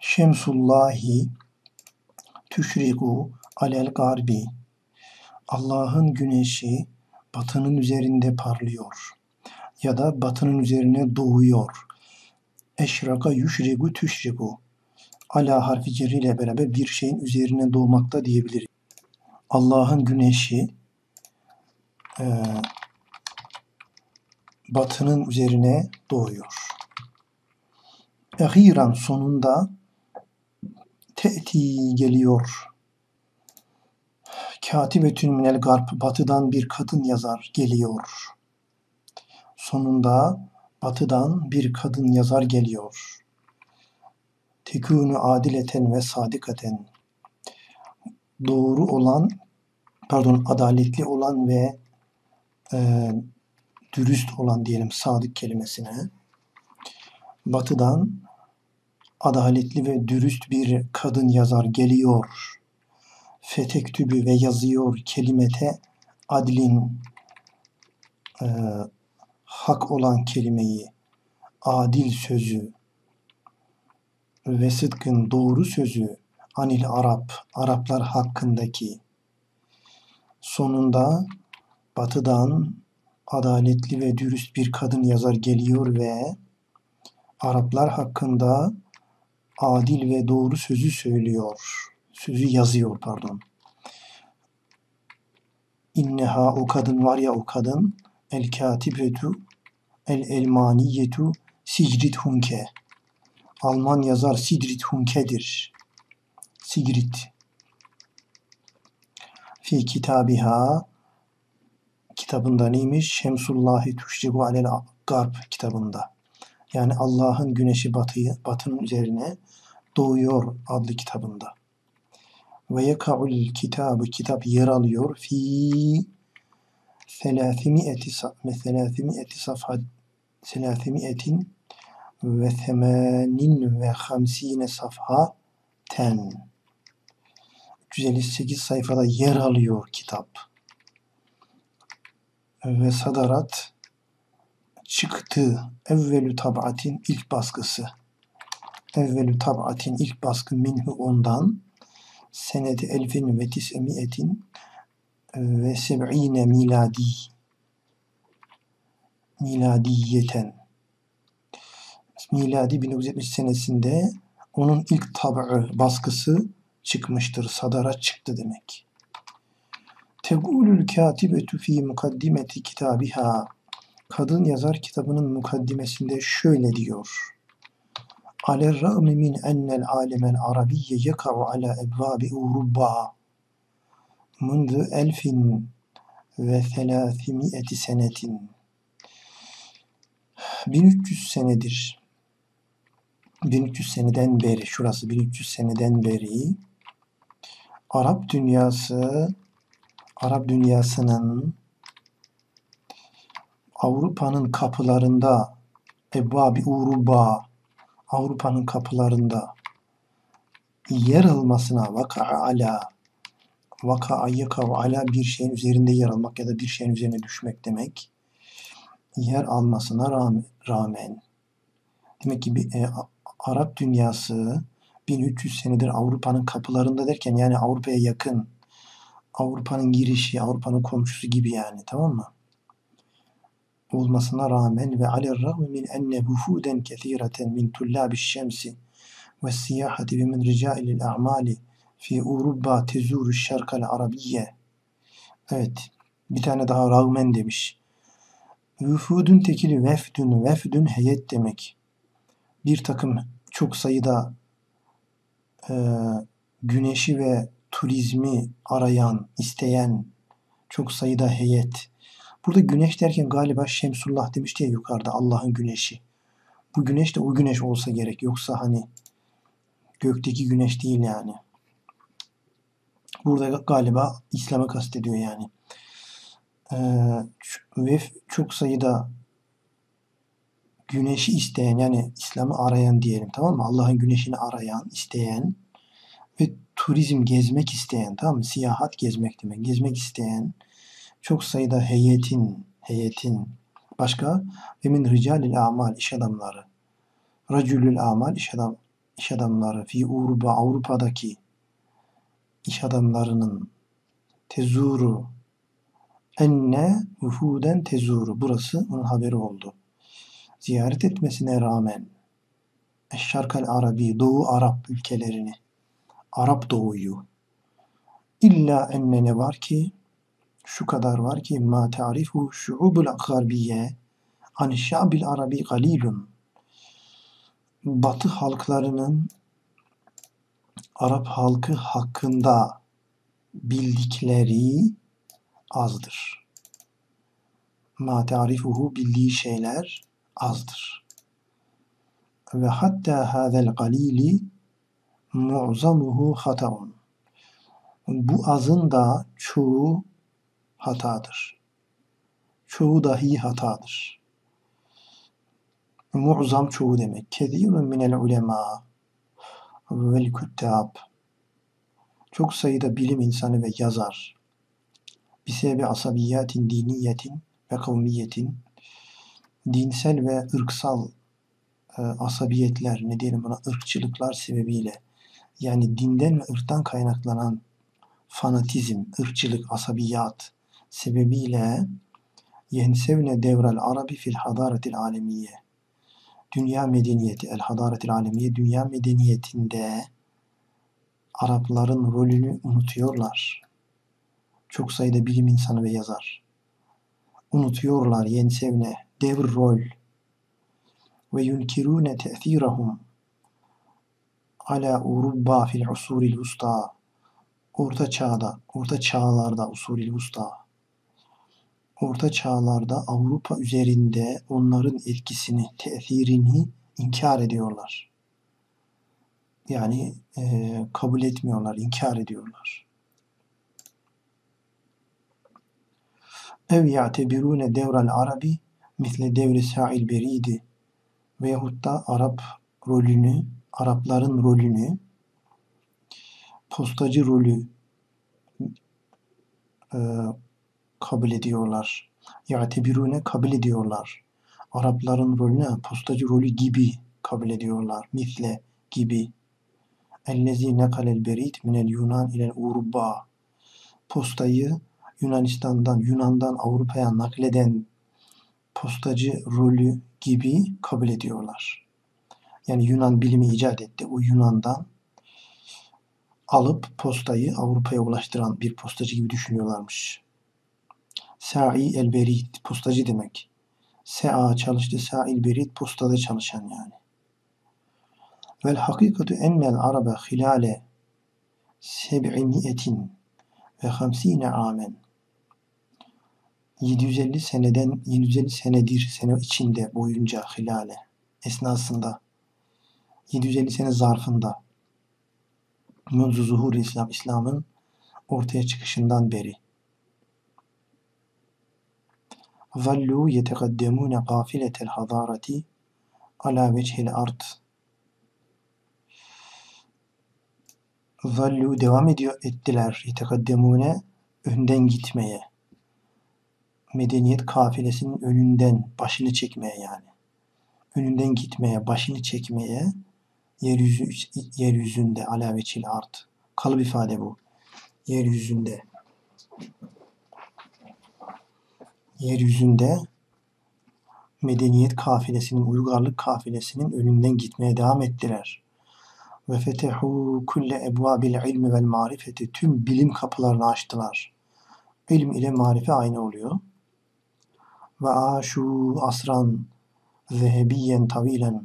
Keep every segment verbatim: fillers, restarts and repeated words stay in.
Şemsullahi tüşriku alel garbi. Allah'ın güneşi batının üzerinde parlıyor ya da batının üzerine doğuyor. Eşraka yüşriku tüşriku. Ala harfi cerri ile beraber bir şeyin üzerine doğmakta diyebiliriz. Allah'ın güneşi e, batının üzerine doğuyor. Ehiran sonunda te'ti geliyor. Katibetün minel garb, batıdan bir kadın yazar geliyor. Sonunda batıdan bir kadın yazar geliyor. Tekûnü adileten ve sadikaten. Doğru olan, pardon adaletli olan ve e, dürüst olan diyelim sadık kelimesine. Batıdan adaletli ve dürüst bir kadın yazar geliyor. Fetektübü ve yazıyor kelimete adlin, e, hak olan kelimeyi, adil sözü ve sıdkın doğru sözü, anil Arap, Araplar hakkındaki. Sonunda batıdan adaletli ve dürüst bir kadın yazar geliyor ve Araplar hakkında adil ve doğru sözü söylüyor. Sözü yazıyor pardon. İnneha o kadın var ya o kadın el katibetu el elmaniyetu Sigrid Hunke. Alman yazar Sigrid Hunke'dir. Sigrid. Fi kitabiha kitabında neymiş? Şemsullahi tuşribu alel garb kitabında. Yani Allah'ın güneşi batıyı, batının üzerine doğuyor adlı kitabında. Ve yeka'ul kitabı kitap yer alıyor fi selâsimiyeti safha selâsimiyetin ve themanin ve hamsine safha ten. üç yüz elli sekiz sayfada yer alıyor kitap. Ve sadarat çıktı. Evvelü tab'atin ilk baskısı. Evvelü tab'atin ilk baskı minhu ondan. Senedi elfin ve tis'emiyetin ve seb'ine miladi. Miladiyeten. Miladi bin dokuz yüz yetmiş senesinde onun ilk tab'ı, baskısı çıkmıştır. Sadara çıktı demek. Tegulül katibetu fi mukaddimeti kitabiha. Kadın yazar kitabının mukaddimesinde şöyle diyor. Alerra'mi min ennel alemel arabiyye yeka'u ala ebvabi Avrupa mundu elfin ve selâsimiyeti senetin. bin üç yüz senedir. bin üç yüz seneden beri, şurası bin üç yüz seneden beri Arap dünyası, Arap dünyasının Avrupa'nın kapılarında, Ebvabi Uruba, Avrupa'nın kapılarında yer almasına vaka'a ala, vaka'a yeka'u ala bir şeyin üzerinde yer almak ya da bir şeyin üzerine düşmek demek. Yer almasına rağmen. Demek ki bir, e, Arap dünyası bin üç yüz senedir Avrupa'nın kapılarında derken yani Avrupa'ya yakın, Avrupa'nın girişi, Avrupa'nın komşusu gibi yani, tamam mı? Olmasına rağmen ve alelrağmi min enne vufuden kethireten min tullabiş şemsi ve siyahati ve min ricailil a'mali fi Avrupa tezuru şarkal arabiyye. Evet, bir tane daha rağmen demiş. Vufudun tekili vefdün, vefdün heyet demek. Bir takım çok sayıda e, güneşi ve turizmi arayan, isteyen çok sayıda heyet. Burada güneş derken galiba Şemsullah demişti ya yukarıda, Allah'ın güneşi. Bu güneş de o güneş olsa gerek. Yoksa hani gökteki güneş değil yani. Burada galiba İslam'ı kastediyor yani. Ee, ve çok sayıda güneşi isteyen yani İslam'ı arayan diyelim, tamam mı? Allah'ın güneşini arayan, isteyen ve turizm gezmek isteyen, tamam mı? Siyahat gezmek demek. Gezmek isteyen çok sayıda heyetin, heyetin başka ve min ricalil amal iş adamları. Racülül amal iş adam iş adamları fi Avrupa Avrupa'daki iş adamlarının tezuru enne vüfuden tezuru burası onun haberi oldu. Ziyaret etmesine rağmen Eşşarkal Arabi Doğu Arap ülkelerini Arap Doğu'yu illa enne ne var ki şu kadar var ki ma ta'rifu şu'ubul garbiye an şa'bil arabi galilun Batı halklarının Arap halkı hakkında bildikleri azdır. Ma ta'rifuhu bildiği şeyler azdır. Ve hatta hâzel galili mu'zamuhu hata'un. Bu azın da çoğu hatadır. Çoğu dahi hatadır. Mu'zam çoğu demek. Kezîrun minel ulema vel küttab. Çok sayıda bilim insanı ve yazar. Bisebebi asabiyatin diniyetin ve kavmiyetin dinsel ve ırksal e, asabiyetler, ne diyelim buna, ırkçılıklar sebebiyle yani dinden ve ırktan kaynaklanan fanatizm, ırkçılık, asabiyat sebebiyle yensevne devral arabi fil hadaretil alemiye dünya medeniyeti, el hadaretil alemiye dünya medeniyetinde Arapların rolünü unutuyorlar. Çok sayıda bilim insanı ve yazar. Unutuyorlar yensevne devr rol ve yunkirune te'thirahum ala Avrupa fil usuril usta Orta çağda, orta çağlarda usulü usta Orta çağlarda Avrupa üzerinde onların etkisini, tesirini inkar ediyorlar. Yani e, kabul etmiyorlar, inkar ediyorlar. Ev ya'tebirune devral arabi misle devri sa'il beridi veyahut da Arap rolünü, Arapların rolünü, postacı rolü e, kabul ediyorlar. Ya'tebirune kabul ediyorlar. Arapların rolüne postacı rolü gibi kabul ediyorlar. Misle gibi. Ellezî nekalel berid minel Yunan ilel Avrupa. Postayı Yunanistan'dan, Yunan'dan Avrupa'ya nakleden postacı rolü gibi kabul ediyorlar. Yani Yunan bilimi icat etti. O Yunan'dan alıp postayı Avrupa'ya ulaştıran bir postacı gibi düşünüyorlarmış. Sa'i el berid postacı demek. Sa'a çalıştı, sa'il berid postada çalışan yani. Vel hakikatu ennel arabe hilale seb'imiyetin ve hamsine amen yedi yüz elli seneden yedi yüz elli senedir sene içinde boyunca hilale esnasında yedi yüz elli sene zarfında Munzu zuhur İslam İslam'ın ortaya çıkışından beri zallu yetekaddemune gafiletel hadareti ala vechil ard zallu devam ediyor ettiler yetekaddemune önden gitmeye medeniyet kafilesinin önünden başını çekmeye yani önünden gitmeye başını çekmeye yeryüzü yeryüzünde ala vechil ard kalıp ifade bu yeryüzünde yeryüzünde medeniyet kafilesinin, uygarlık kafilesinin önünden gitmeye devam ettiler. Ve fetehu kulle ebvabil ilmi vel marifeti tüm bilim kapılarını açtılar. İlim ile marife aynı oluyor. Ve aşu asran zehebiyen tavilen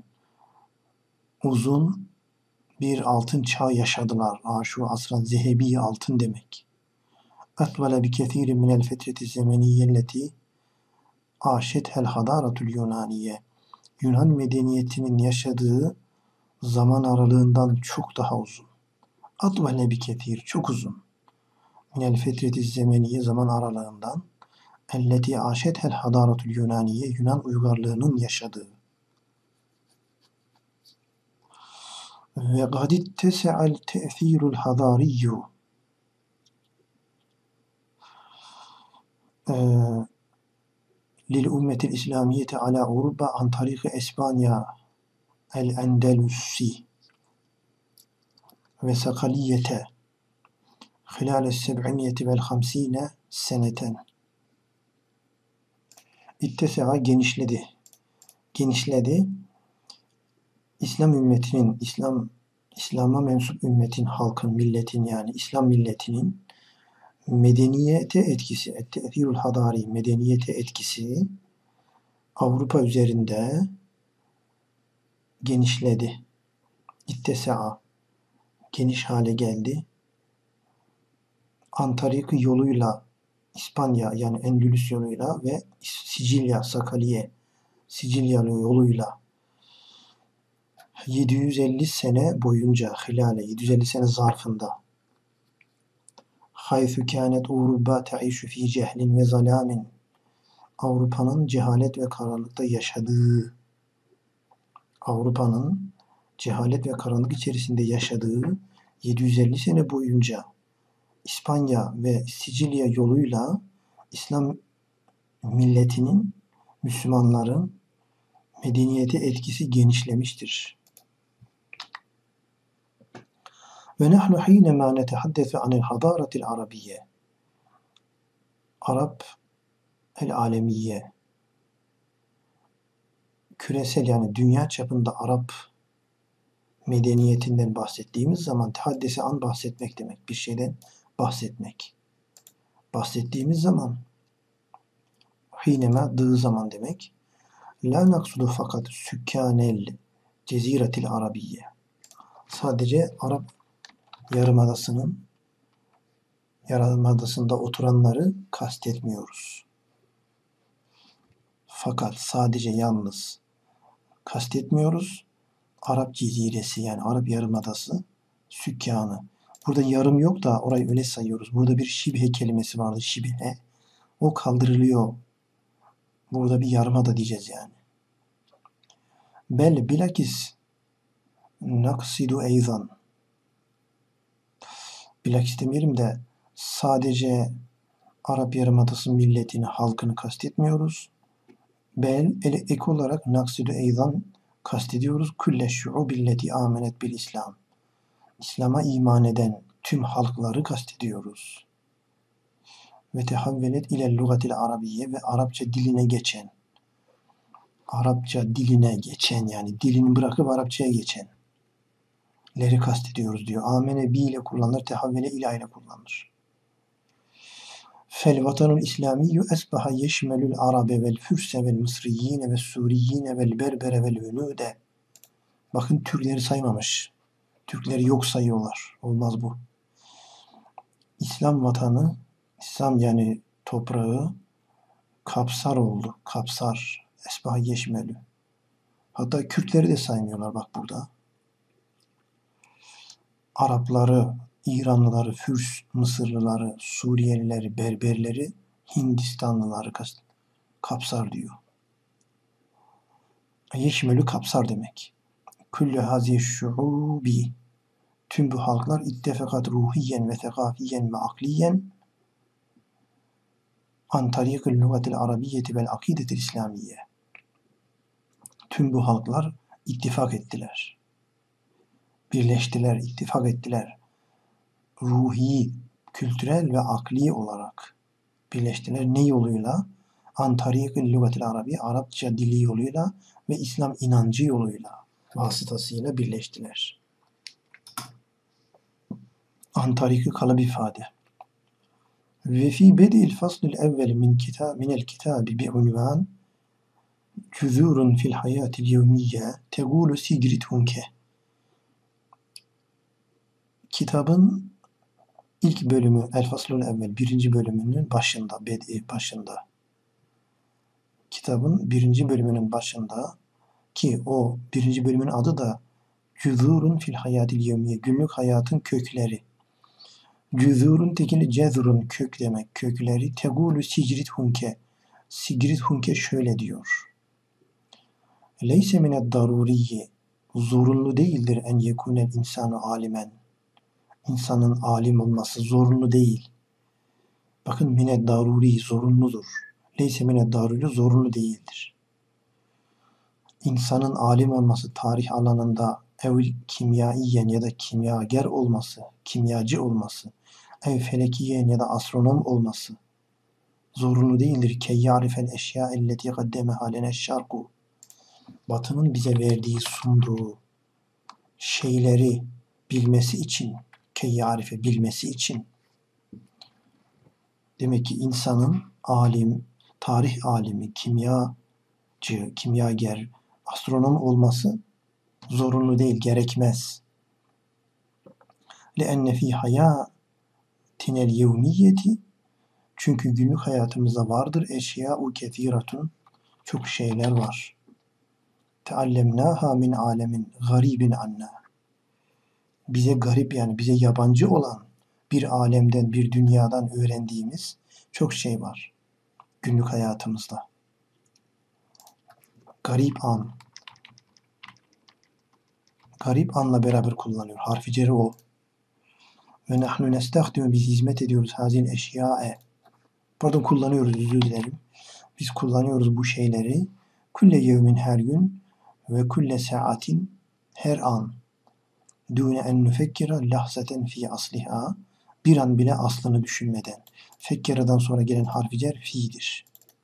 uzun bir altın çağ yaşadılar. Aşu asran zehebi altın demek. Etvele bi kethirin minel fetreti zemeniyelleti aşethel hadaratul Yunaniye Yunan medeniyetinin yaşadığı zaman aralığından çok daha uzun. Atvele bi kethir çok uzun. Minel fetreti zemeniye zaman aralığından elleti aşethel hadaratul Yunaniye Yunan uygarlığının yaşadığı. Ve gadit tese'al te'thirul hadariyyu lil ümmetil İslamiyeti ala Avrupa an tariki İspanya el Endelusi ve sakaliyete hilal seb'imiyeti vel hamsine seneten. İttese'a genişledi. Genişledi. İslam ümmetinin, İslam İslam'a mensup ümmetin, halkın, milletin yani İslam milletinin medeniyete etkisi, et-te'thirul hadari, medeniyete etkisi Avrupa üzerinde genişledi. İttese'a geniş hale geldi. Antarik'i yoluyla İspanya yani Endülüs yoluyla ve Sicilya, Sakaliye, Sicilya yoluyla yedi yüz elli sene boyunca hilale, yedi yüz elli sene zarfında haythu kânet Avrupa te'işu fî cehlin ve zalâmin, Avrupa'nın cehalet ve karanlıkta yaşadığı Avrupa'nın cehalet ve karanlık içerisinde yaşadığı yedi yüz elli sene boyunca İspanya ve Sicilya yoluyla İslam milletinin, Müslümanların medeniyete etkisi genişlemiştir. Ve nahnu hînemâ netehaddesu anil hadâretil arabiyye, Arap el alemiye, küresel yani dünya çapında Arap medeniyetinden bahsettiğimiz zaman tehaddese an bahsetmek demek, bir şeyden bahsetmek. Bahsettiğimiz zaman hînemâ dığı zaman demek. La naksudu fakat sükkanel ceziretil arabiyye, sadece Arap Yarımadası'nın Yarımadası'nda oturanları kastetmiyoruz. Fakat sadece yalnız kastetmiyoruz. Arap ceziresi yani Arap Yarımadası sükkanı. Burada yarım yok da orayı öyle sayıyoruz. Burada bir şibhe kelimesi vardı. Şibhe. O kaldırılıyor. Burada bir yarımada diyeceğiz yani. Bel bilakis naksidu eyzan. Bilakis demeyelim de sadece Arap Yarımadası milletini, halkını kastetmiyoruz. Bel ek olarak naksidu eyzan kastediyoruz. Külle şu'ubilleti amenet bil İslam. İslam'a iman eden tüm halkları kastediyoruz. Ve tehavvelet ile lugatil arabiyye ve Arapça diline geçen. Arapça diline geçen yani dilini bırakıp Arapçaya geçenleri kastediyoruz diyor. Amene bi ile kullanılır, tehavvele ila ile kullanılır. Fel vatanul İslamiyyü esbaha yeşmelül arabe vel fürse vel mısriyyine vel suriyyine vel berbere vel hünûde. Bakın Türkleri saymamış. Türkleri yok sayıyorlar. Olmaz bu. İslam vatanı, İslam yani toprağı kapsar oldu. Kapsar. Esbaha yeşmelü. Hatta Kürtleri de saymıyorlar bak burada. Arapları, İranlıları, Fürs, Mısırlıları, Suriyelileri, Berberleri, Hindistanlıları kapsar diyor. Yeşmelü kapsar demek. Küllü haziye şuubi, tüm bu halklar ittefekat ruhiyen ve thekafiyen ve akliyen an tarikil lugatil arabiyyeti vel akidetil İslamiyye. Tüm bu halklar ittifak ettiler. Birleştiler, ittifak ettiler. Ruhi, kültürel ve akli olarak birleştiler. Ne yoluyla? An tarikil lugatil arabi, Arapça dili yoluyla ve İslam inancı yoluyla, vasıtasıyla birleştiler. An tariki kalıp ifade. Ve fi bedil faslil evvel min kitab min el kitabi bi unvan cüzurun fil hayatil yevmiyye tegulu Sigrid Hunke. Kitabın ilk bölümü El Faslul Evvel, birinci bölümünün başında, bedi başında. Kitabın birinci bölümünün başında ki o birinci bölümün adı da Cüzurun fil hayatil yevmiyye, günlük hayatın kökleri. Cüzurun tekili cezurun, kök demek, kökleri. Tegulu Sigrid Hunke. Sigrid Hunke şöyle diyor. Leyse mined daruriyye, zorunlu değildir en yekunel insanu alimen. İnsanın alim olması zorunlu değil. Bakın mined daruri zorunludur. Leyse mined daruri zorunlu değildir. İnsanın alim olması tarih alanında ev kimyaiyen ya da kimyager olması, kimyacı olması, ev felekiyen ya da astronom olması zorunlu değildir. Ke ya'rifel eşya elleti gaddemeha lene şarku. Batının bize verdiği, sunduğu şeyleri bilmesi için, ke ya'rife bilmesi için. Demek ki insanın alim, tarih alimi, kimyacı, kimyager, astronom olması zorunlu değil, gerekmez. لِأَنَّ فِي حَيَاتِنَ الْيَوْمِيَّةِ Çünkü günlük hayatımızda vardır eşya-u kethiratun, çok şeyler var. Teallemnaha min alemin garibin anna. Bize garip, yani bize yabancı olan bir alemden, bir dünyadan öğrendiğimiz çok şey var günlük hayatımızda. Garip an. Garip anla beraber kullanıyor. Harfi ceri o. Ve nahnu nestahdimu, biz hizmet ediyoruz hazil eşyae. Pardon, kullanıyoruz, özür dilerim. Biz kullanıyoruz bu şeyleri. Kulle yevmin, her gün, ve kulle saatin, her an. Dûne en nufekkira lahzaten fi asliha. Bir an bile aslını düşünmeden. Fekkeradan sonra gelen harfi cer fi'dir.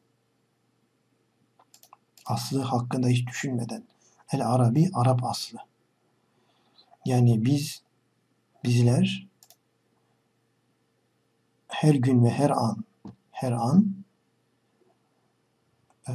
Aslı hakkında hiç düşünmeden. El Arabi, Arap aslı. Yani biz, bizler her gün ve her an, her an e,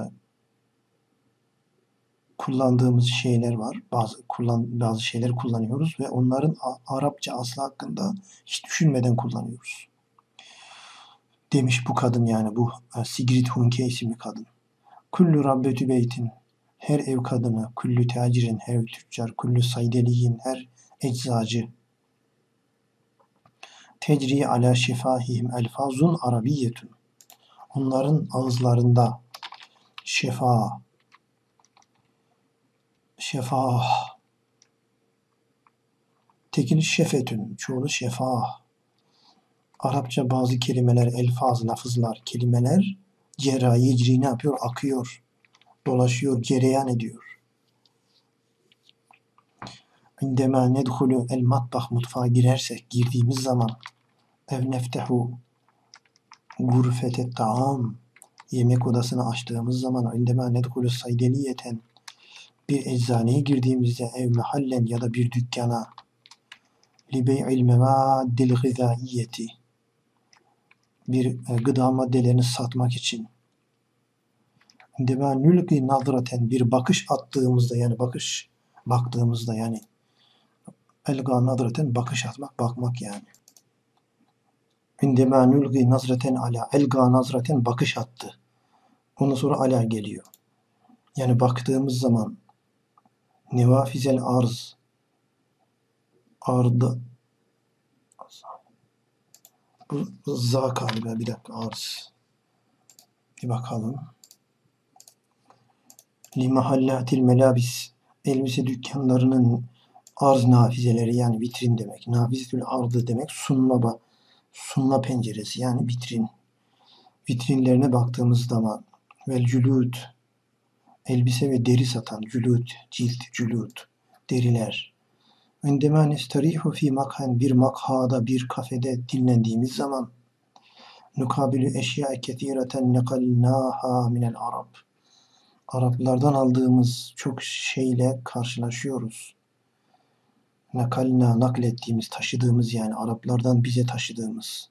kullandığımız şeyler var. Bazı kullan bazı şeyler kullanıyoruz ve onların Arapça aslı hakkında hiç düşünmeden kullanıyoruz. Demiş bu kadın, yani bu Sigrid Hunke isimli kadın. Kullu rabbetü beytin, her ev kadını, kullu tacirin, her tüccar, kullu saydeliyin, her eczacı. Tecri ala şefahihim elfazun arabiyyetun. Onların ağızlarında şefa, şefa, tekil şefetün, çoğulu şefa. Arapça bazı kelimeler, elfaz, lafızlar, kelimeler cerra, yecri ne yapıyor? Akıyor, dolaşıyor, cereyan ediyor. İndemâ nedhulû el matbah, mutfağa girersek, girdiğimiz zaman, ev neftehu gurfetet ta'am, yemek odasını açtığımız zaman, indemâ nedhulû saydeliyeten, bir eczaneye girdiğimizde, ev mehallen ya da bir dükkana, li bey'il mevâddil gızaiyeti, bir gıda maddelerini satmak için. İndemâ nülqi nazraten, bir bakış attığımızda, yani bakış baktığımızda, yani elga nazraten, bakış atmak, bakmak yani. İndemâ nülqi nazraten ala, elga nazraten, bakış attı. Ondan sonra ala geliyor. Yani baktığımız zaman nevafizel arz, ardı, bu za galiba, bir dakika, arz. Bir bakalım. Li mahallatil melabis, elbise dükkanlarının arz nafizeleri, yani vitrin demek. Nafizetül ardı demek sunma, sunma penceresi, yani vitrin. Vitrinlerine baktığımız zaman vel cülûd, elbise ve deri satan, cülûd, cilt, cülûd, deriler. Indemâ nestarihu fî makhan, bir makhada, bir kafede dinlendiğimiz zaman, nukabilü eşyâe kethîreten nekalnâhâ minel Arab, Araplardan aldığımız çok şeyle karşılaşıyoruz. Nakalna, naklettiğimiz, taşıdığımız, yani Araplardan bize taşıdığımız.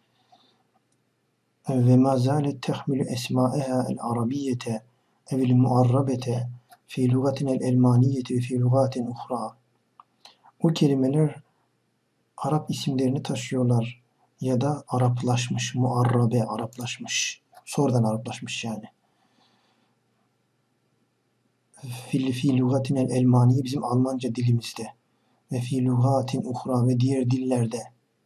Ve ma zâlet tehmilü esmâeha el arabiyyete evil muarrabete fi lugatinel elmaniyeti ve fi lugatin uhra. O kelimeler Arap isimlerini taşıyorlar ya da Araplaşmış, muarrabe, Araplaşmış, sonradan Araplaşmış yani. Fi, fi lugatinel elmaniye, bizim Almanca dilimizde, ve fi lugatin uhra, ve diğer dillerde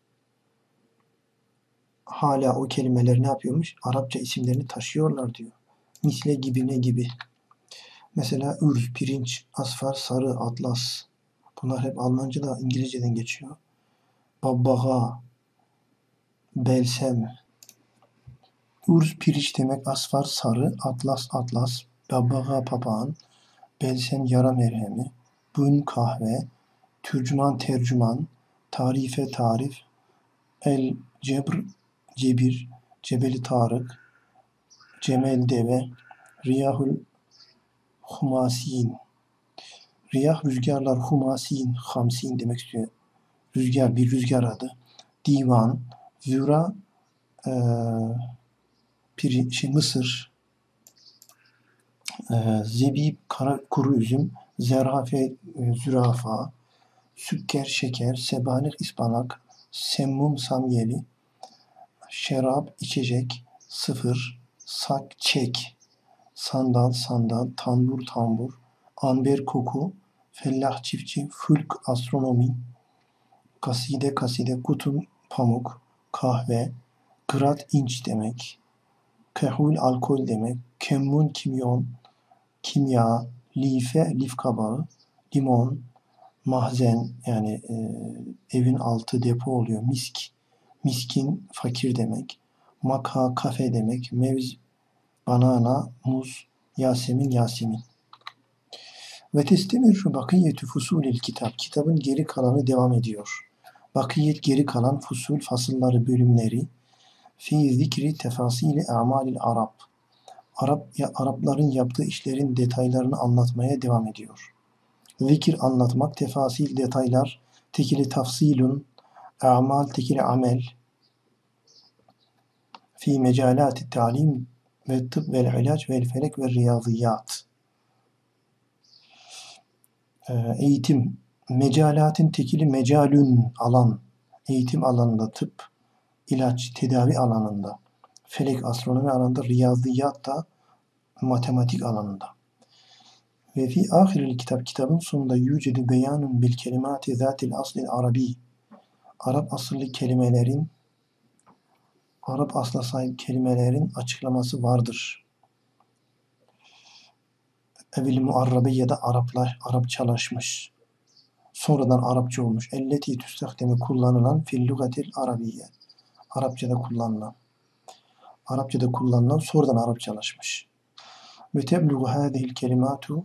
hala o kelimeler ne yapıyormuş? Arapça isimlerini taşıyorlar diyor. Misle, gibi, ne gibi. Mesela ürz, pirinç, asfar, sarı, atlas. Bunlar hep Almanca'da, İngilizce'den geçiyor. Babbaga, belsem. Ürz, pirinç demek, asfar, sarı, atlas, atlas, babbaga, papağan, belsem, yara merhemi, bun kahve, türcüman tercüman, tarife tarif, el cebr cebir, cebeli Tarık, cemel deve, riyahul humasin. Riyah rüzgarlar, humasin, hamsin demek istiyor. Rüzgar, bir rüzgar adı. Divan, züra, e, piri, şey, mısır, e, zebib, kara, kuru üzüm, zerafe, e, zürafa, sükker, şeker, sebanik, ıspanak, semmum, samyeli, şerap, içecek, sıfır, sak, çek, sandal, sandal, tambur, tambur, amber, koku, fellah, çiftçi, fülk, astronomi, kaside, kaside, kutum, pamuk, kahve, grat, inç demek, kehul, alkol demek, kemmun, kimyon, kimya, life, lif kabağı, limon, mahzen yani e, evin altı depo oluyor, misk, miskin, fakir demek, makha, kafe demek, mevz, banana, muz, yasemin, yasemin. Ve testemirru bakiyetü fusulil kitap. Kitabın geri kalanı devam ediyor. Bakiyet geri kalan fusul, fasılları, bölümleri fi zikri tefasili a'malil Arab. Arap ya, Arapların yaptığı işlerin detaylarını anlatmaya devam ediyor. Zikir anlatmak, tefasil detaylar, tekili tafsilun, a'mal tekili amel, fi mecalati talim ve tıp vel ilaç vel felek ve riyaziyat. Ee, eğitim, mecalatin tekili mecalün alan, eğitim alanında tıp, ilaç, tedavi alanında, felek, astronomi alanında, riyaziyat da matematik alanında. Ve fi ahiril kitap, kitabın sonunda yücedü beyanun bil kelimati zatil aslil arabi. Arap asıllı kelimelerin, Arap asla sahip kelimelerin açıklaması vardır. Evil muarrabe ya da Araplar, Arapçalaşmış. Sonradan Arapça olmuş. Elleti tüstahdemi kullanılan fil lugatil arabiye. Arapçada kullanılan. Arapçada kullanılan sonradan Arapçalaşmış. Ve tebluğu hâzihil kelimatu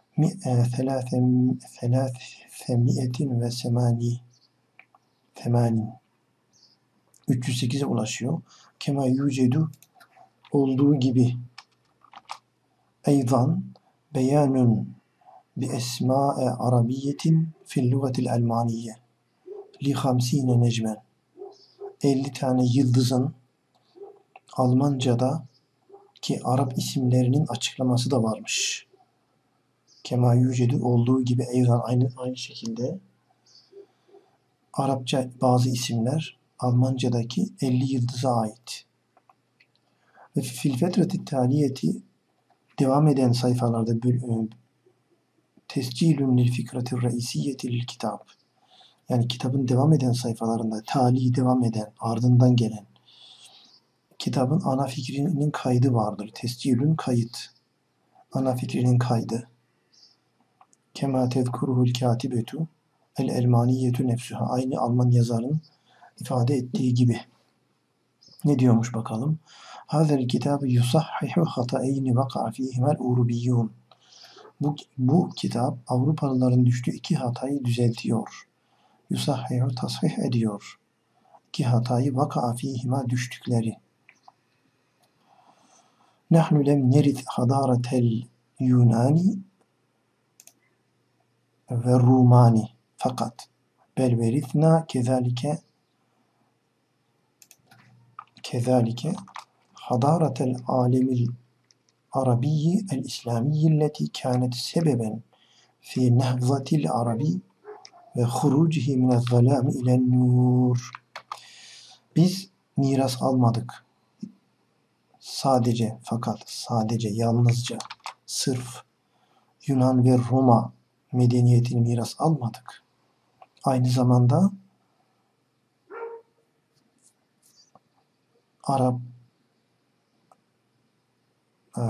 selâsemiyetin ve semâni Femanin. üç yüz sekize ulaşıyor. Kema yücedu olduğu gibi. Eydan beyanun bi esma'e arabiyetin fil lugatil almaniye li hamsine necmen. elli tane yıldızın Almanca'da ki Arap isimlerinin açıklaması da varmış. Kema yücedu olduğu gibi eydan aynı aynı şekilde Arapça bazı isimler Almanca'daki elli yıldıza ait. Ve fil fetreti taliyeti devam eden sayfalarda tescilün lil fikreti reisiyeti lil kitap. Yani kitabın devam eden sayfalarında tali devam eden, ardından gelen kitabın ana fikrinin kaydı vardır. Tescilün kayıt. Ana fikrinin kaydı. Kema tezkuruhul katibetu el elmaniyetü nefsuha. Aynı Alman yazarın ifade ettiği gibi. Ne diyormuş bakalım? Hazel kitabı yusahhihu hata'eyni vaka'a fihimel urubiyyun. Bu, bu kitap Avrupalıların düştüğü iki hatayı düzeltiyor. Yusahhihu tasfih ediyor. İki hatayı vaka'a fihima düştükleri. Nahnu lem nerit hadaratel Yunani ve Rumani fakat bel verithna kezalike kezalike hadaratel alemil Arabiyyi el-İslamiyyi elleti kânet sebeben fi nehzatil Arabi ve hurucihi minezzalâmi ilen-nur. Biz miras almadık. Sadece, fakat, sadece, yalnızca, sırf Yunan ve Roma medeniyetini miras almadık. Aynı zamanda Arap e,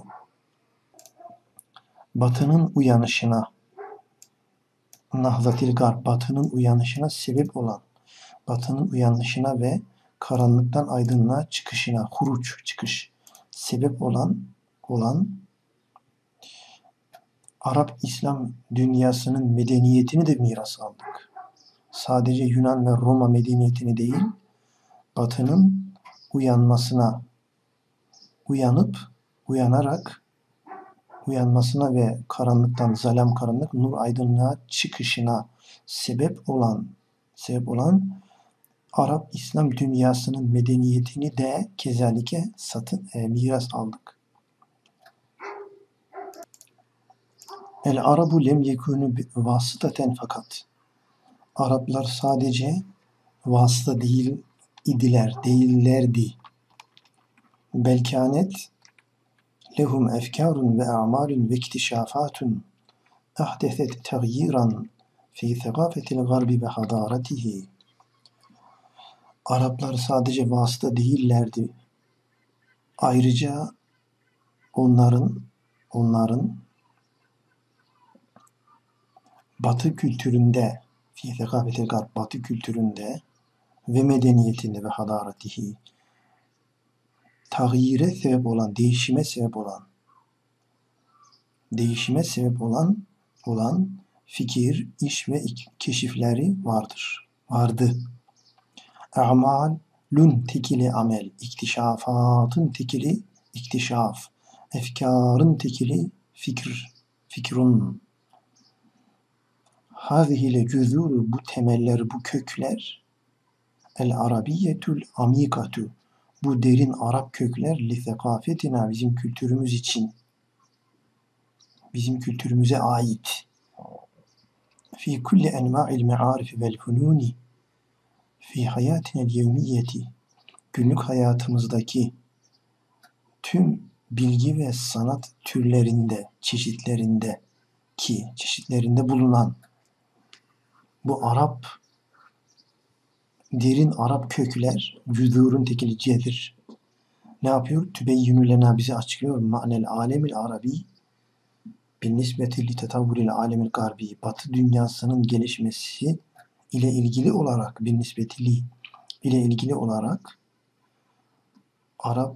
Batı'nın uyanışına, Nahzatil Garb, Batı'nın uyanışına sebep olan, Batı'nın uyanışına ve karanlıktan aydınlığa çıkışına, huruç, çıkış, sebep olan olan Arap İslam dünyasının medeniyetini de miras aldık. Sadece Yunan ve Roma medeniyetini değil, Batı'nın uyanmasına, uyanıp, uyanarak uyanmasına ve karanlıktan, zalam karanlık, nur aydınlığa çıkışına sebep olan, sebep olan Arap İslam dünyasının medeniyetini de kezalike satın, e, miras aldık. El Arabu lem yekunu vasıtaten fakat. Araplar sadece vasıta değil idiler, değillerdi. Belkânet lehum efkârun ve a'mâlun ve iktişâfâtun ahdeset teğyiran fi thegâfetil garbi ve hadâretihi. Araplar sadece vasıta değillerdi. Ayrıca onların onların Batı kültüründe, fi thegâfetil garb, Batı kültüründe ve medeniyetinde ve hadaretihi tağyire sebep olan, değişime sebep olan, değişime sebep olan olan fikir, iş ve keşifleri vardır. Vardı. A'malun tekili amel, iktişafatın tekili iktişaf, efkarın tekili fikir, fikrun. Hazihile cüzûru, bu temeller, bu kökler, el arabiyyetul amikatu, bu derin Arap kökler li zekafetina, bizim kültürümüz için, bizim kültürümüze ait. Fi kulli enva'il me'arifi vel fununi, fi hayatinel yevmiyeti, günlük hayatımızdaki tüm bilgi ve sanat türlerinde, çeşitlerinde ki, çeşitlerinde bulunan bu Arap, derin Arap kökler, cüzurun tekili cedir. Ne yapıyor? Tübeyyünü lena, bize açıklıyor. Ma'nel alemil arabi bin nisbeti li tetavvuril alemil garbi, Batı dünyasının gelişmesi ile ilgili olarak, bin nisbeti li ile ilgili olarak Arap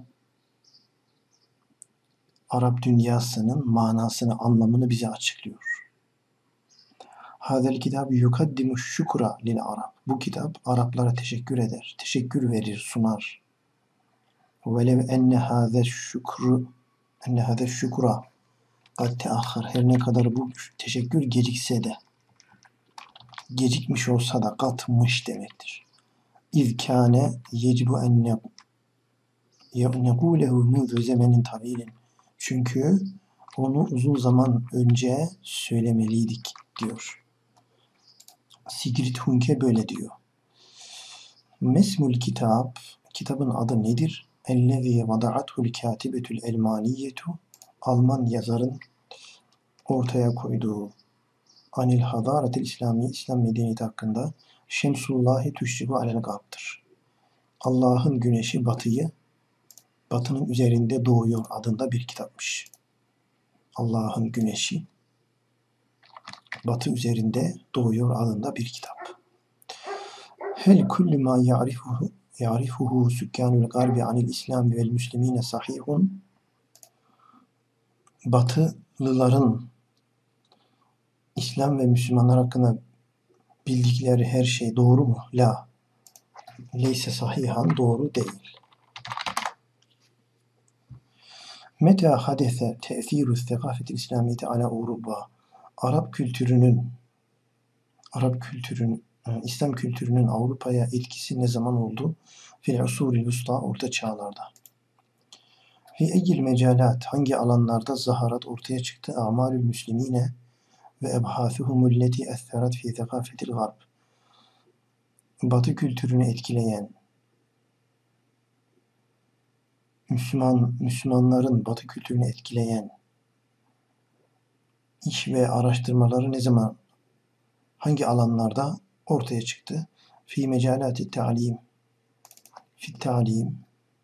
Arap dünyasının manasını, anlamını bize açıklıyor. Hadel kitabı yukaddimu şükra lil Arab. Bu kitap Araplara teşekkür eder, teşekkür verir, sunar. Velev enne hâze şükru enne hâze şükra kad teahhar, her ne kadar bu teşekkür gecikse de, gecikmiş olsa da katmış demektir. İz kâne yecibu enne nekûlehu munzu zemenin tavilin. Çünkü onu uzun zaman önce söylemeliydik diyor. Sigrid Hunke böyle diyor. Mesmul kitap, kitabın adı nedir? Ellezî vada'athul kâtibetül elmaniyetu, Alman yazarın ortaya koyduğu anil hadaretil İslami, İslam medeniyeti hakkında Şemsullahi tüşribu alel garb'tır. Allah'ın güneşi batıyı, batının üzerinde doğuyor adında bir kitapmış. Allah'ın güneşi batı üzerinde doğuyor adında bir kitap. Hel kullu ma ya'rifuhu ya'rifuhu sükkanul garbi anil İslam vel müslimine sahihun. Batılıların İslam ve Müslümanlar hakkında bildikleri her şey doğru mu? La. Leyse sahihan, doğru değil. Meta hadese te'thirü thekafetil İslamiyeti ala Avrupa. Arap kültürünün Arap kültürünün İslam kültürünün Avrupa'ya etkisi ne zaman oldu? Fil usuril usta, orta çağlarda. Fi eyyil mecalat, hangi alanlarda zaharat ortaya çıktı? Amalül müslimine ve ebhâsuhumulleti esserat fi zekafetil garb. Batı kültürünü etkileyen Müslüman Müslümanların Batı kültürünü etkileyen iş ve araştırmaları ne zaman, hangi alanlarda ortaya çıktı? Fi mecalati ta'lim, fi ta'lim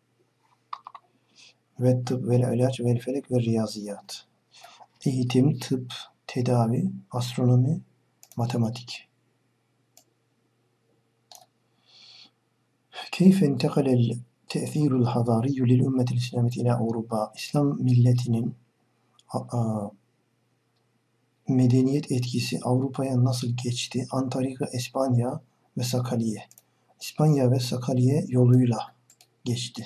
ve tıp vel ilaç vel felek ve riyaziyat. Eğitim, tıp, tedavi, astronomi, matematik. Keyfe intekalel te'thirul hadariyyü lil ümmetil İslamiyeti ila Avrupa. İslam milletinin medeniyet etkisi Avrupa'ya nasıl geçti? Antarika, İspanya ve Sakaliye. İspanya ve Sakaliye yoluyla geçti.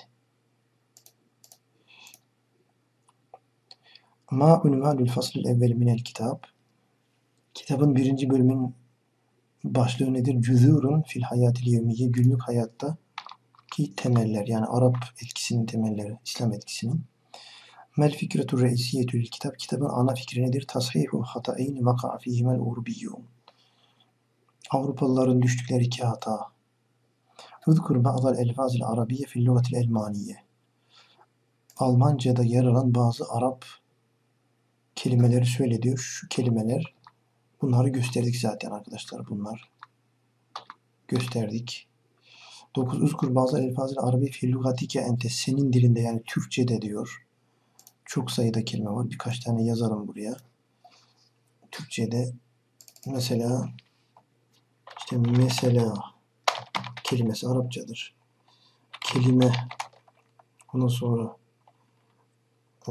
Ma unvanul faslil evvel minel kitap. Kitabın birinci bölümün başlığı nedir? Cüzurun fil hayatil yevmiye. Günlük hayatta ki temeller, yani Arap etkisinin temelleri, İslam etkisinin. Mel fikretur reisiyetül kitap. Kitabın ana fikri nedir? Tashihu hata'eyni vaka'a fihimel urbiyyun. Avrupalıların düştükleri iki hata. Uzkur ba'dal elfazil arabiye fil lugatil elmaniye. Almanca'da yer alan bazı Arap kelimeleri söyle diyor. Şu kelimeler, bunları gösterdik zaten arkadaşlar, bunlar. Gösterdik. dokuz. Uzkur bazı elfazil arabiye fil lugatike ente. Senin dilinde, yani Türkçe'de diyor. Çok sayıda kelime var. Birkaç tane yazalım buraya. Türkçe'de mesela işte mesela kelimesi Arapçadır. Kelime, ondan sonra e,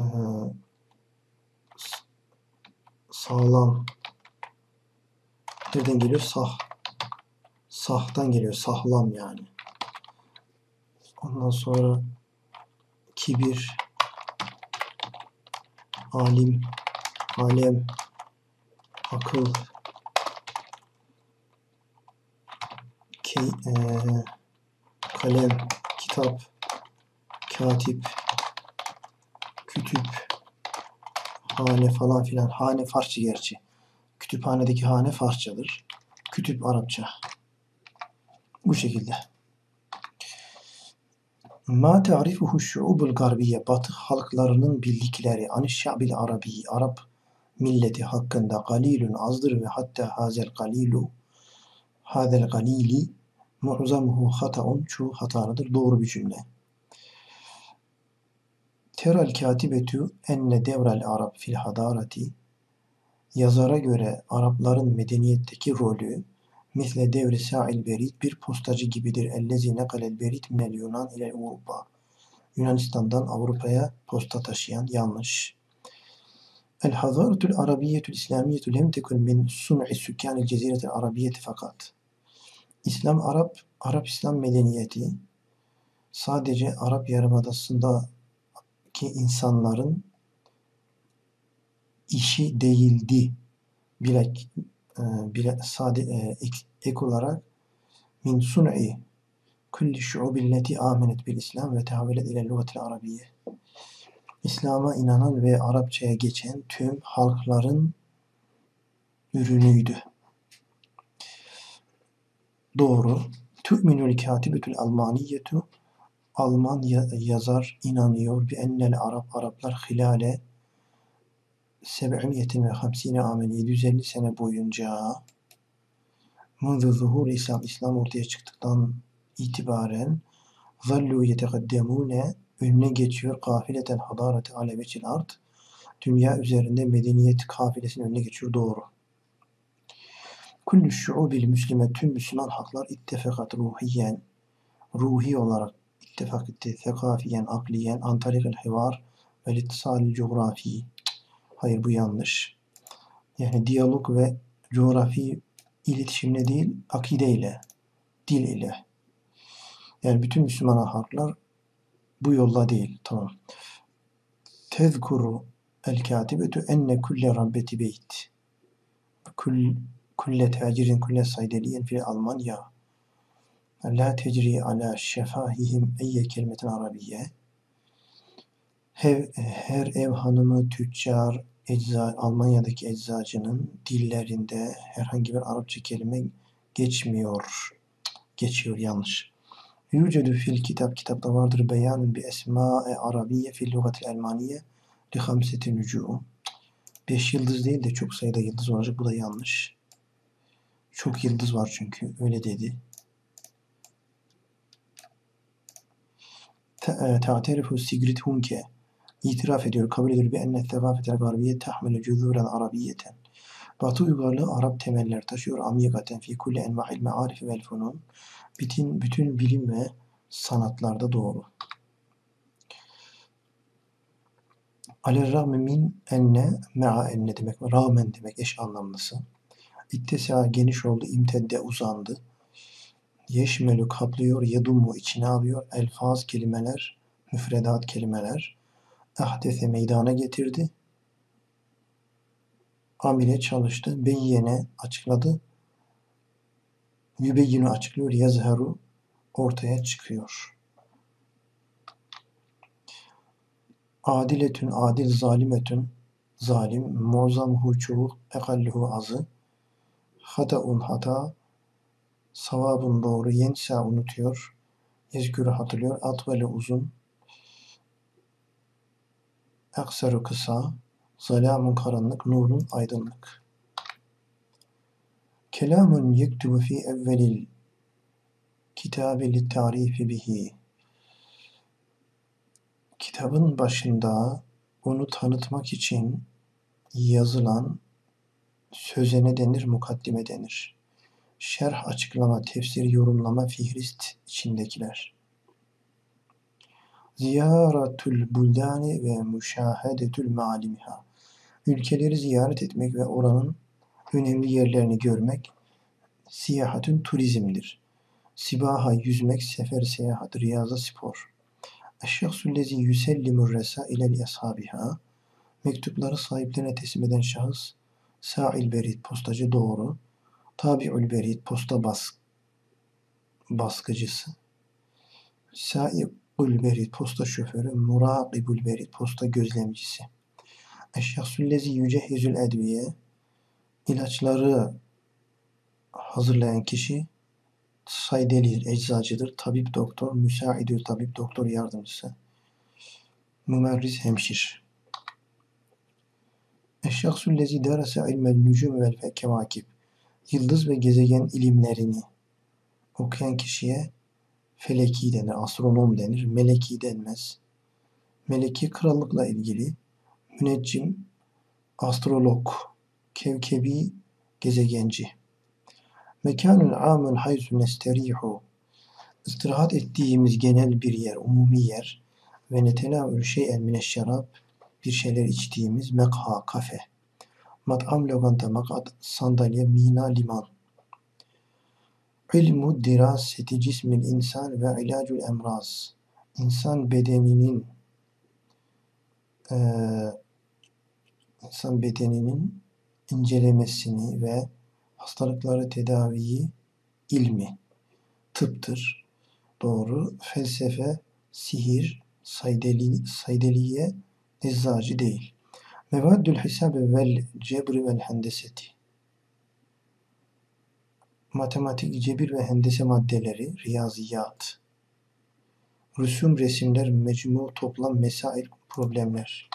sağlam, nereden geliyor? Sah. Sahtan geliyor. Sahlam yani. Ondan sonra kibir, alim, alem, akıl, ki, e, kalem, kitap, katip, kütüp, hane falan filan. Hane Farsça gerçi. Kütüphanedeki hane Farsçadır. Kütüp Arapça. Bu şekilde. Ma ta'rifuhu şu'ubul garbiye. Batı halklarının bildikleri ani şa'bil arabi. Arap milleti hakkında galilun azdır ve hatta hazel galilu hazel galili mu'zamuhu hata'un. Çoğu hatalıdır. Doğru bir cümle. Teral katibetu enne devral arab fil hadarati. Yazara göre Arapların medeniyetteki rolü misle devri sa'il berit, bir postacı gibidir. Ellezi nekalel berit minel Yunan ile Avrupa. Yunanistan'dan Avrupa'ya posta taşıyan. Yanlış. El hazaratul arabiyyetul İslamiyetul lem tekun min sun'i sükkanil ceziretil arabiyyeti fakat. İslam Arap, Arap İslam medeniyeti sadece Arap Yarımadası'ndaki insanların işi değildi. Bilek, e, bile, sade, e, ek, ek olarak min sun'i kulli şu'ubilleti amenet bil İslam ve tehavelet ile lugatil arabiyye. İslam'a inanan ve Arapçaya geçen tüm halkların ürünüydü. Doğru. Tu'minul katibetul almaniyyetu. Alman yazar inanıyor bi ennel Arap, Araplar hilale seb'imiyetin ve hamsine amen, yedi yüz elli sene boyunca munzu zuhur İslam, İslam ortaya çıktıktan itibaren zallu yetekaddemune, önüne geçiyor, kafileten hadareti ale veçil art, dünya üzerinde medeniyet kafilesinin önüne geçiyor. Doğru. Kullu şu'ubil müslime, tüm Müslüman halklar ittefakat ruhiyen, ruhi olarak ittifak etti, thekafiyen, akliyen, antarikal hivar ve littisalil coğrafi. Hayır, bu yanlış. Yani diyalog ve coğrafi iletişimle değil, akideyle, dil ile. Yani bütün Müslüman halklar bu yolla değil. Tamam. Tezkuru el katibetu enne kulle rabbeti beyt. Kul, kulle tacirin kulle saydeliyen fil Almanya. La tecri ala şefahihim eyye kelimetin arabiyye. Her, her ev hanımı, tüccar, ecza, Almanya'daki eczacının dillerinde herhangi bir Arapça kelime geçmiyor. Geçiyor, yanlış. Yücedü fil kitap, kitapta vardır beyanın bi esma'e arabiye fil lugatil elmaniye li hamseti nücu'um. Beş yıldız değil de çok sayıda yıldız olacak, bu da yanlış. Çok yıldız var çünkü, öyle dedi. Ta'terifu Sigrid Hunke, İtiraf ediyor, kabul ediyor bi enne thegafetel garbiye tahmelu cüzuren arabiyeten. Batı uygarlığı Arap temeller taşıyor. Amiyakaten fi kulli enva'il me'arif vel funun. Bütün, bütün bilim ve sanatlarda. Doğru. Alerrağme min enne, me'a enne demek, rağmen demek, eş anlamlısı. İttesa geniş oldu, imtedde uzandı. Yeşmelü kaplıyor, yedummu içine alıyor, elfaz kelimeler, müfredat kelimeler. Ahdese meydana getirdi, amile çalıştı, beyyene açıkladı, yübeyyinu açıklıyor, yazharu ortaya çıkıyor. Adiletün adil, zalimetün zalim, muazamuhu çoğu, ekalluhu azı, hataun hata, savabun doğru, yensa unutuyor, yezkürü hatırlıyor, atveli uzun, aksaru kısa, zalamun karanlık, nurun aydınlık. Kelamun yektubu fi evvelil kitabi li tarifi bihi. Kitabın başında onu tanıtmak için yazılan söze ne denir? Mukaddime denir. Şerh, açıklama, tefsir, yorumlama, fihrist içindekiler. Ziyaretül buldani ve müşahedetül malimiha. Ülkeleri ziyaret etmek ve oranın önemli yerlerini görmek siyahatün turizmdir. Sibaha yüzmek, sefer seyahat, riyaza spor. Eşşahsullezi yüsellimur resailel ashabiha. Mektupları sahiplerine teslim eden şahıs. Sa'il berit, postacı doğru. Tabi'ül berit, posta bas, baskıcısı. Sa'iqul berit, posta şoförü. Murakibul berit, posta gözlemcisi. Eşşahsullezi yücehizül edviye. İlaçları hazırlayan kişi. Saydelidir, eczacıdır. Tabip doktor, müsaidül tabip doktor yardımcısı. Mümerriz hemşir. Eşşahsullezi derese ilmel nücum vel kevakib. Yıldız ve gezegen ilimlerini okuyan kişiye feleki denir, astronom denir, meleki denmez. Meleki krallıkla ilgili, müneccim, astrolog, kevkebi, gezegenci. Mekanun amun haysu nesterihu. İstirahat ettiğimiz genel bir yer, umumi yer ve netenavül şey'en mineşşerab, bir şeyler içtiğimiz mekha, kafe. Mat'am, lokanta, makat, sandalye, mina, liman. İlmu diraseti cismil insan ve ilacul emraz. İnsan bedeninin e, insan bedeninin incelemesini ve hastalıkları tedaviyi ilmi, tıptır. Doğru. Felsefe, sihir, saydeli, saydeliye, eczacı değil. Mevaddül hisabe vel cebri vel hendeseti. Matematik, cebir ve hendese maddeleri, riyaziyat. Rüsum, resimler, mecmu, toplam, mesail, problemler.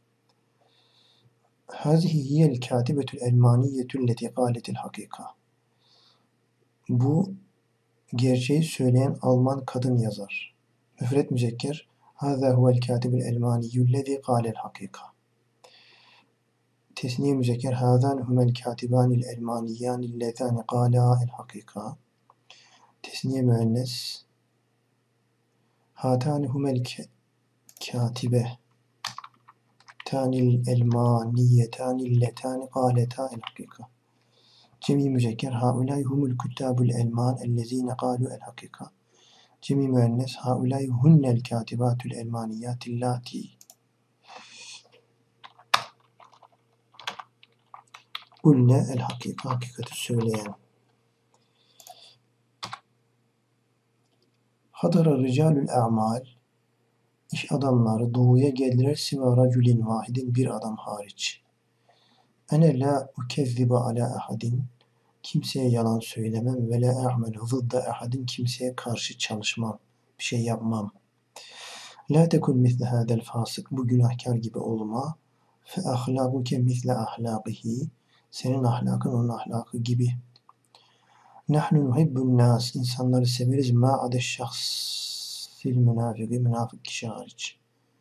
Hazihi hiyel katibetül elmaniyetül leti gâletil hakika. Bu gerçeği söyleyen Alman kadın yazar. Müfret müzekker. Hâzâ huvel katibül elmaniyyül lezi gâlel hakika. Tesniye müzekker. Hâzân humel katibânil elmaniyyânil lezâni gâlâ el hakika. Tesniye müennes. Hâtâni humel katibe tanil elmaniyetânil letâni gâletâ el hakika. Cemi müzekker. Haulâi humul küttâbul elman ellezîne gâlu el hakika. Cemi müennes. Haulâi hunnel katibâtul elmaniyâtillâti. Ulle el hakika, hakikati söyleyen. Hadara ricalül a'mal. İş adamları doğuya geldiler, siva racülin vahidin, bir adam hariç. Ene la ukezzibe ala ahadin. Kimseye yalan söylemem ve la a'melu zıdda ahadin, kimseye karşı çalışmam, bir şey yapmam. La tekun misle hadel fasık, bu günahkar gibi olma. Fe ahlakuke misle ahlakihi, senin ahlakın onun ahlakı gibi. Nahnu nuhibbun nas, insanları severiz, ma adeş şahsil münafiki, münafık kişi hariç.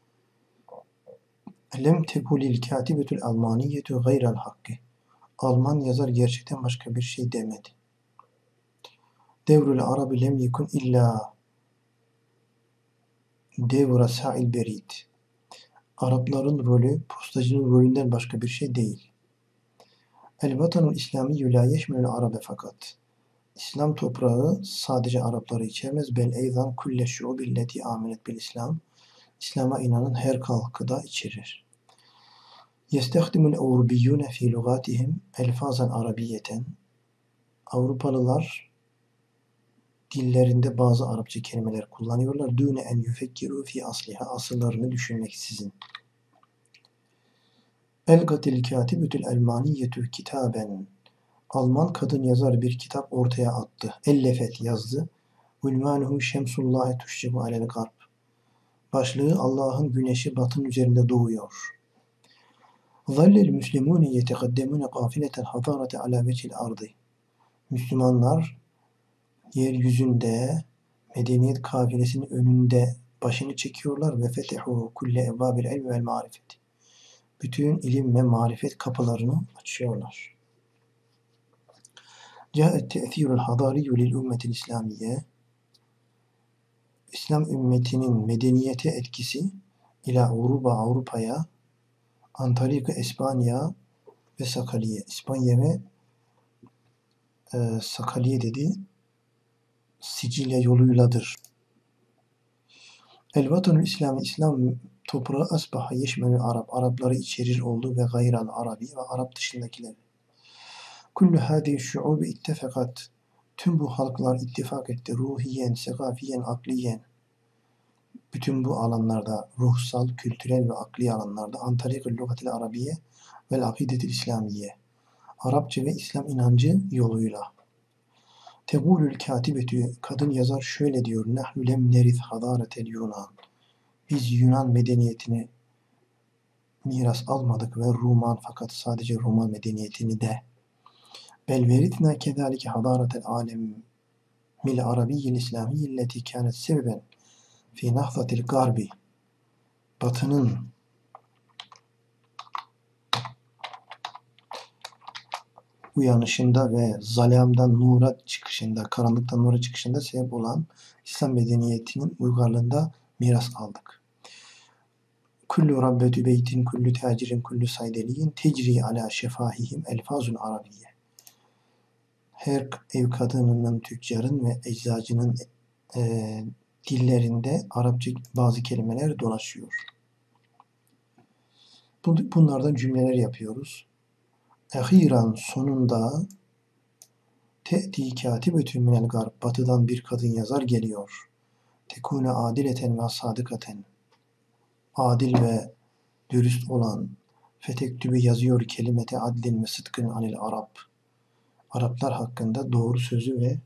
Lem tekulil katibetül almaniyetu gayrel hakkı. Alman yazar gerçekten başka bir şey demedi. Devrul arabi lem yekun illa devra sa'il berid. Arapların rolü postacının rolünden başka bir şey değil. El-vatanul İslami la yeşmelül arabe fakat. İslam toprağı sadece Arapları içermez. Bel eyzan kulle şu'ubilleti amenet bil İslam. İslam'a inanan her halkı da içerir. Yestehdimul Avrubiyyune fi lugatihim elfazan arabiyeten. Avrupalılar dillerinde bazı Arapça kelimeler kullanıyorlar. Dune en yufekkiru fi asliha, asıllarını düşünmeksizin. Elgatil katibütül elmaniyetü kitaben. Alman kadın yazar bir kitap ortaya attı. Ellefet yazdı. Ünvanuhu şemsullahi tuşcibu alel garb. Başlığı Allah'ın güneşi batın üzerinde doğuyor. Zallel müslimûne yetekaddemûne kafileten hadarete ala vecil ardı. Müslümanlar yeryüzünde medeniyet kafilesinin önünde başını çekiyorlar ve fetehu kulle evvabil ilmi vel marifet. Bütün ilim ve marifet kapılarını açıyorlar. Câet te'thîrul hadâriyyü lil ümmetil İslamiye. İslam ümmetinin medeniyete etkisi ila Avrupa Avrupa'ya Antarika, İspanya ve Sakaliye. İspanya ve e, Sakaliye dedi. Sicilya yoluyladır. El vatanul İslami, İslam toprağı asbaha yeşmenül Arap. Arapları içerir oldu ve gayral Arabi ve Arap dışındakiler. Kullu hâdi şu'ubi ittefakat. Tüm bu halklar ittifak etti. Ruhiyen, sekafiyen, akliyen. Bütün bu alanlarda, ruhsal, kültürel ve akli alanlarda Antarikul lugatil arabiye vel akidetil İslamiye. Arapça ve İslam inancı yoluyla. Tegulül katibetü, kadın yazar şöyle diyor. Nahnu lem nerith hadaretel Yunan. Biz Yunan medeniyetini miras almadık ve Ruman, fakat sadece Roman medeniyetini de. Bel verithna kezalike hadaretel alem mil arabiyyil İslamiyyil leti kânet sebeben fi nahzatil garbi. Batının uyanışında ve zalamdan nura çıkışında, karanlıktan nura çıkışında sebep olan İslam medeniyetinin uygarlığında miras aldık. Kullu rabbetü beytin, kullu tacirin, kullu saydeliyin tecri ala şefahihim elfazun arabiye. Her ev kadınının, tüccarın ve eczacının e, dillerinde Arapça bazı kelimeler dolaşıyor. Bunlardan cümleler yapıyoruz. Ahiran, sonunda te'ti katibetün minel garb, batıdan bir kadın yazar geliyor. Tekune adileten ve sadıkaten, adil ve dürüst olan, fetektübü yazıyor kelimete adlin ve sıdkın anil Arap. Araplar hakkında doğru sözü ve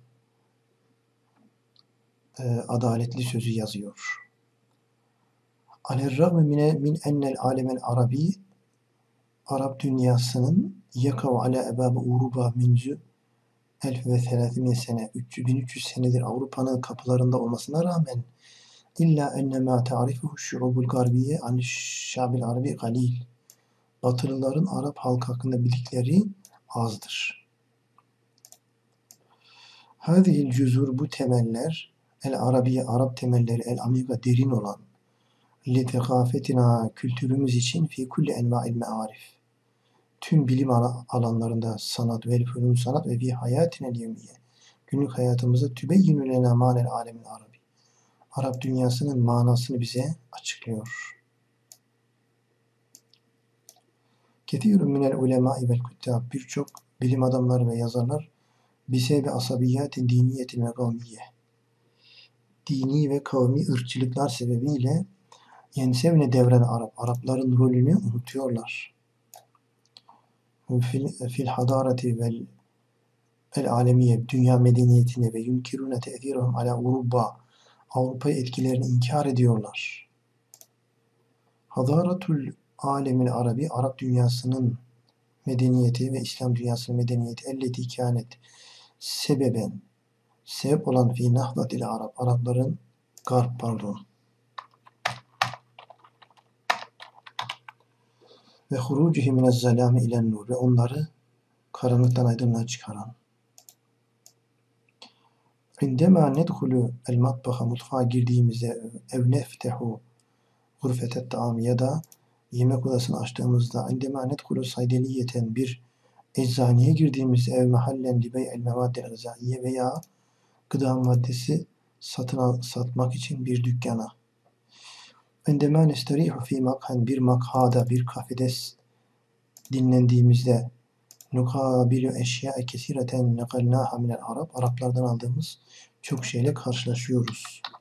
e, adaletli sözü yazıyor. Alerrağme mine min ennel alemel arabi, Arap dünyasının yakav ala ebabe Uruba minzü elf ve selâsimiye sene, bin üç yüz senedir Avrupa'nın kapılarında olmasına rağmen illa enne ma ta'rifuhu şu'ubul garbiye an şabil arabi galil. Batılıların Arap halkı hakkında bildikleri azdır. Hâzihil cüzur, bu temeller, el arabiye, Arap temelleri, el amiga, derin olan, li tekafetina, kültürümüz için fi kulli enva'il me'arif, tüm bilim alanlarında sanat ve fünun sanat ve fi hayatinel yevmiye, günlük hayatımızda tübeyyinü lena manel alemin arabi, Arap dünyasının manasını bize açıklıyor. Kethirun minel ulemâi vel küttab, birçok bilim adamları ve yazarlar bisebi asabiyyatin diniyetin ve kavmiye, dini ve kavmi ırkçılıklar sebebiyle yensevne devren Arap, Arapların rolünü unutuyorlar. Fil, fil hadareti vel el alemiye, dünya medeniyetine ve yunkirune te'thirahum ala Avrupa, Avrupa etkilerini inkar ediyorlar. Hadaratul alemil arabi, Arap dünyasının medeniyeti ve İslam dünyasının medeniyeti elleti kânet sebeben, sebep olan fi nahdatil Arap, Arapların garp pardon ve hurucihi minez zalâmi ilen nur, ve onları karanlıktan aydınlığa çıkaran. İndemâ nedhulü el matbaha, mutfağa girdiğimizde ev neftehu gurfetet ta'am, ya da yemek odasını açtığımızda, indema nedhulu saydeliyeten bir eczaneye girdiğimizde, ev mahallen li bey'il mevaddil gızaiye veya gıda maddesi satın al, satmak için bir dükkana. İndema nesterihu fi makhan, bir makhada, bir kafede dinlendiğimizde, nukabilu eşyae kesireten nekalnaha minel Arap, Araplardan aldığımız çok şeyle karşılaşıyoruz.